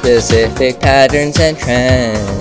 specific patterns and trends.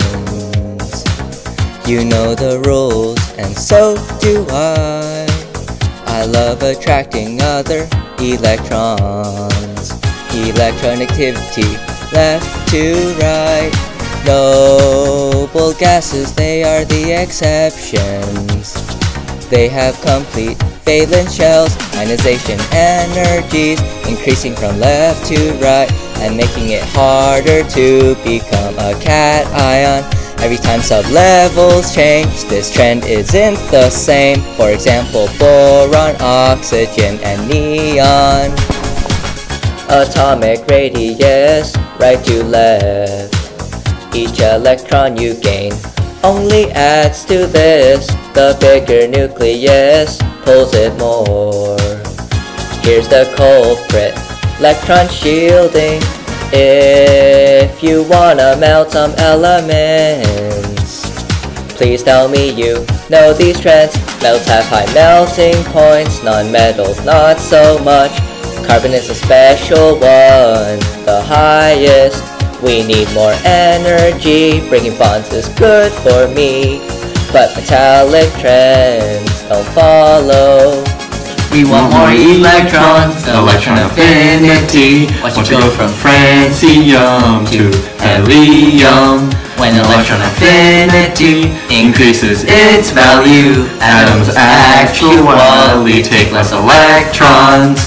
You know the rules, and so do I. I love attracting other electrons. Electron activity, left to right. Noble gases, they are the exceptions. They have complete valence shells, ionization energies, increasing from left to right, and making it harder to become a cation. Every time sublevels change, this trend isn't the same. For example, boron, oxygen, and neon. Atomic radius, right to left. Each electron you gain only adds to this. The bigger nucleus pulls it more. Here's the culprit, electron shielding. If you wanna melt some elements, please tell me you know these trends. Metals have high melting points, non-metals not so much. Carbon is a special one, the highest. We need more energy, breaking bonds is good for me, but metallic trends don't follow. We want more electrons, electron affinity. Watch it go from francium to helium. When electron affinity increases its value, atoms actually take less electrons.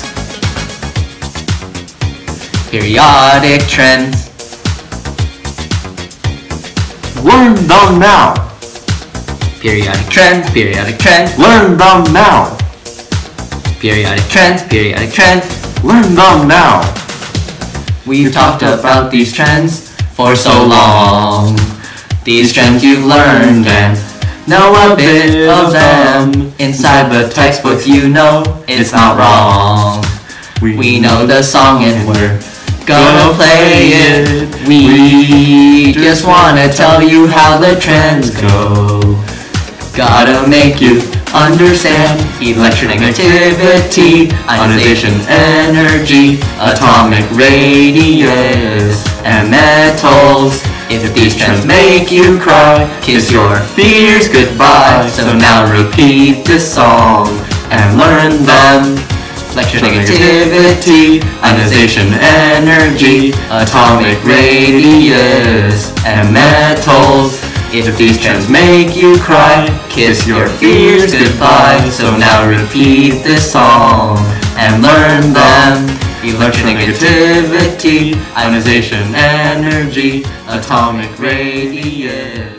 Periodic trends. Learn them now. Periodic trends, periodic trends. Learn them now. Periodic trends, periodic trends. Learn them now. We've talked about these trends for so long. These trends you've learned and know a bit of them. Inside the textbook you know it's not wrong. We know the song and we're gonna play it. We just wanna tell you how the trends go. Gotta make you understand electronegativity, ionization energy, atomic radius, and metals. If these trends make you cry, kiss your fears goodbye. So now repeat this song and learn them. Electronegativity, ionization energy, atomic radius, and metals. If these trends make you cry, kiss your fears goodbye. So now repeat this song and learn them. Electronegativity, ionization energy, atomic radius.